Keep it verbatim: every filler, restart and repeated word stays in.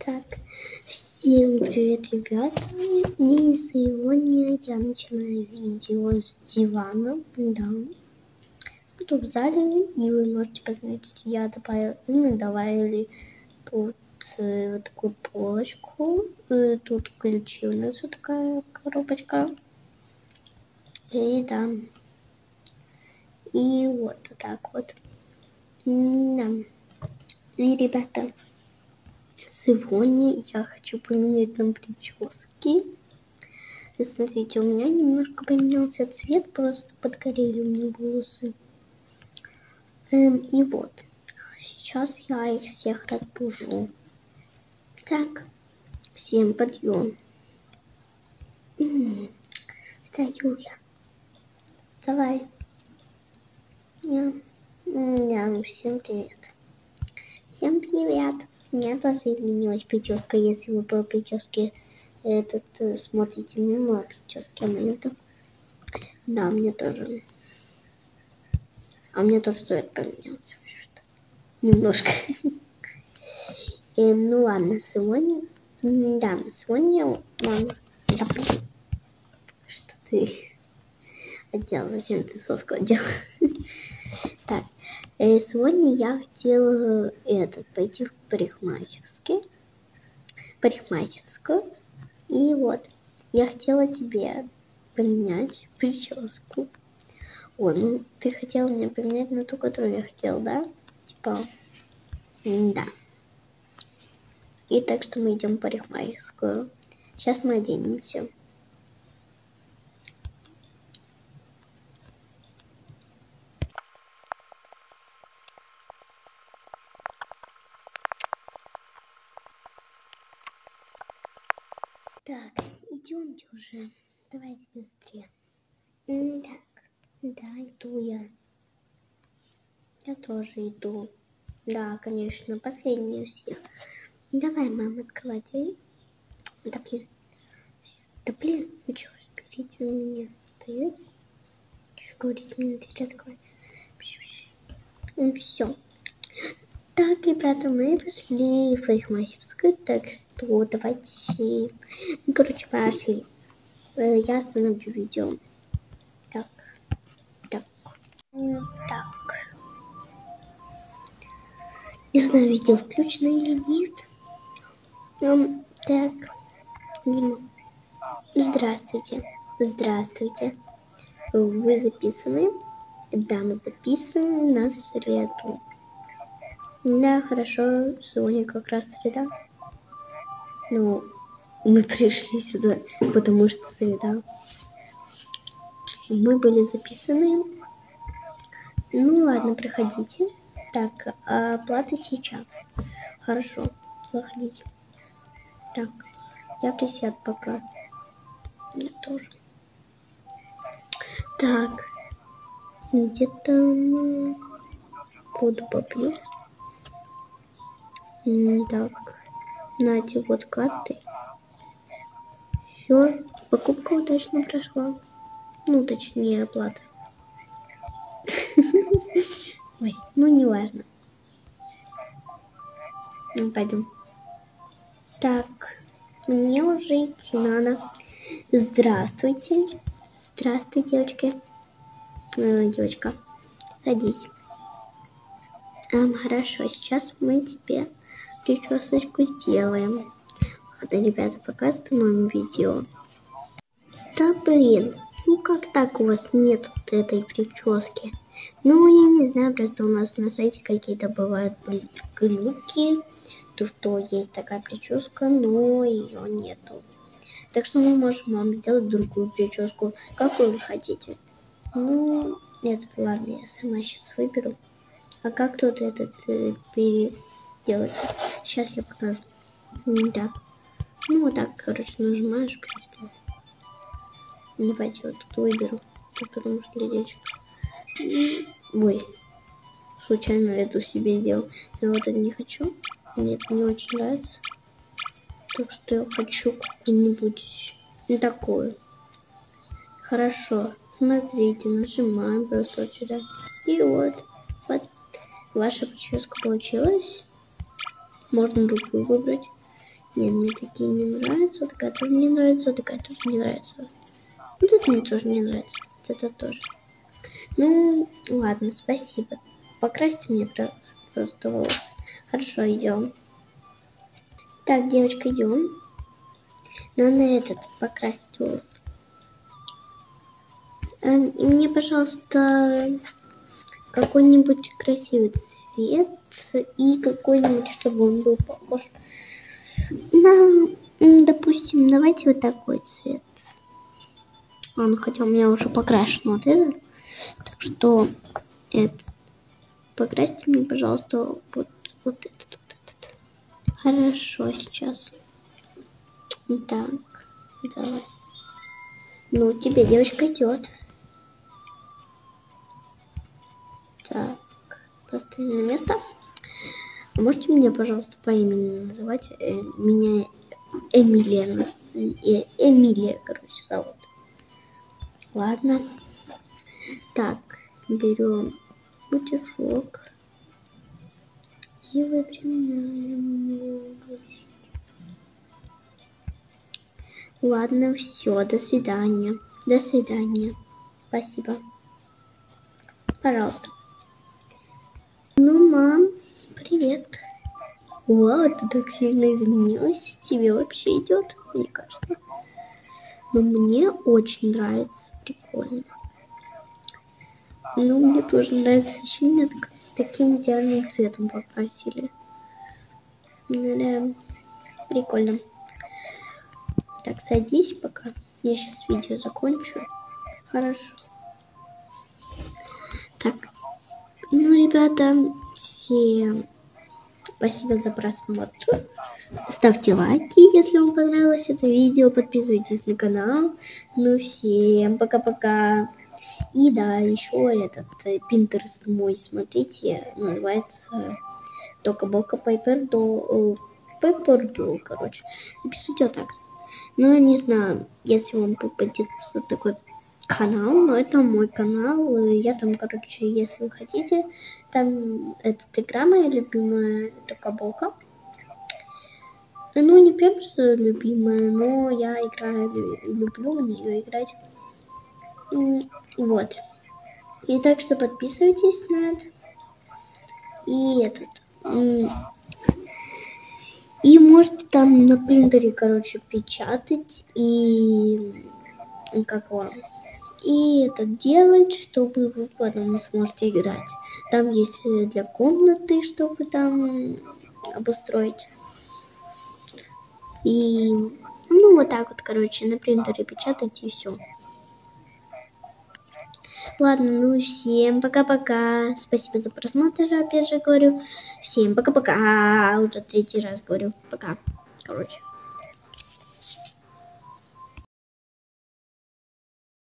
Так, всем привет, ребята. И сегодня я начинаю видео с дивана, да. Тут в зале, и вы можете посмотреть, я добавила, мы добавили тут э, вот такую полочку. Э, тут ключи у нас вот такая коробочка. И да. И вот так вот. Да. И, ребята, сегодня я хочу поменять нам прически. И смотрите, у меня немножко поменялся цвет, просто подгорели у меня волосы. Эм, и вот, сейчас я их всех разбужу. Так, всем подъем. М-м, встаю я. Давай. Я, я, всем привет. Всем привет. У меня тоже изменилась прическа, если вы по прическе этот смотрите на мою прическу, а мою то... Да, мне тоже. А мне тоже цвет поменялся. Немножко. Эм, ну ладно, сегодня... Да, сегодня... Мама... Да, что ты одела? Зачем ты соску одела? Так, э, сегодня я хотела этот, пойти в парикмахерскую. Парикмахерскую. И вот, я хотела тебе поменять прическу. О, ну ты хотела мне поменять на ту, которую я хотела, да? Типа, да. И так что мы идем в парикмахерскую. Сейчас мы оденемся. Так, идемте уже. Давайте быстрее. Так, да, иду я. Я тоже иду. Да, конечно, последние все. Давай, мама, открывай дверь. Так, я... Да блин, вы что, заберите у меня? Встаете? Что говорить, мне дверь открывать? Все. Так, ребята, мы пошли в парикмахерскую, так что давайте... Ну, короче, пошли. Я остановлю видео. Так, так, так. Не знаю, видео включено или нет. Um, так, Дима. Здравствуйте. Здравствуйте. Вы записаны? Да, мы записаны на среду. Да, хорошо. Сегодня как раз среда. Ну, мы пришли сюда, потому что среда. Мы были записаны. Ну ладно, приходите. Так, а оплата сейчас. Хорошо, заходите. Так, я присяду пока. Я тоже. Так, где-то воду попью. Так, нате, вот карты. Все, покупка удачно прошла. Ну, точнее, оплата. Ой, ну не важно. Ну, пойдем. Так, мне уже идти надо. Здравствуйте. Здравствуй, девочки. Э, девочка, садись. А, хорошо, сейчас мы тебе причесочку сделаем. Ладно, ребята, пока остановим видео. Да блин, ну как так у вас нет вот этой прически? Ну, я не знаю, просто у нас на сайте какие-то бывают глюки, то что есть такая прическа, но ее нету. Так что мы можем вам сделать другую прическу, какую вы хотите. Ну, этот, ладно, я сама сейчас выберу. А как тут этот э, переделать? Сейчас я покажу. Да. Ну, вот так, короче, нажимаешь просто. Давайте вот тут выберу, потому что ледечек. Ой, случайно эту себе сделал. Я вот это не хочу. Мне это не очень нравится. Так что я хочу какую-нибудь не такую. Хорошо. Смотрите, нажимаем просто вот сюда. И вот, вот ваша прическа получилась. Можно другую выбрать. Не, мне такие не нравятся. Вот такая тоже не нравится. Вот такая тоже не нравится. Вот это мне тоже не нравится. Вот это тоже. Ну, ладно, спасибо. Покрасьте мне просто волосы. Хорошо, идем. Так, девочка, идем. Надо этот покрасить волосы. Эм, и мне, пожалуйста, какой-нибудь красивый цвет и какой-нибудь, чтобы он был похож на, допустим, давайте вот такой цвет. Он, хотя у меня уже покрашен вот этот, так что это покрасьте мне, пожалуйста, вот, вот этот, вот этот. Хорошо, сейчас. Так, давай. Ну, тебе девочка идет. Так, поставим на место. А можете меня, пожалуйста, по имени называть? Э, меня Эмилия. Э, Эмилия, короче, зовут. Ладно. Так, берем утюжок и выпрямляем. Ладно, все, до свидания. До свидания. Спасибо. Пожалуйста. Ну, мам, привет. Вау, ты так сильно изменилась. Тебе вообще идет, мне кажется. Но мне очень нравится. Прикольно. Ну, мне тоже нравится. Еще меня так, таким идеальным цветом покрасили. Да, прикольно. Так, садись пока. Я сейчас видео закончу. Хорошо. Так. Ну, ребята, всем спасибо за просмотр. Ставьте лайки, если вам понравилось это видео. Подписывайтесь на канал. Ну, всем пока-пока. И да, еще этот Pinterest мой, смотрите, называется Toca-Boca Paper Doll. Paper Doll, короче. Напишите вот так. Ну, не знаю, если вам попадется такой канал, но это мой канал. Я там, короче, если вы хотите, там эта игра моя любимая, Toca-Boca. Ну, не прям что любимая, но я играю, люблю в нее играть. Вот. И так что подписывайтесь на это. И этот. И можете там на принтере, короче, печатать и как вам. И это делать, чтобы вы потом сможете играть. Там есть для комнаты, чтобы там обустроить. И ну вот так вот, короче, на принтере печатать и все. Ладно, ну всем пока-пока. Спасибо за просмотр, опять же говорю. Всем пока-пока. Уже третий раз говорю. Пока. Короче.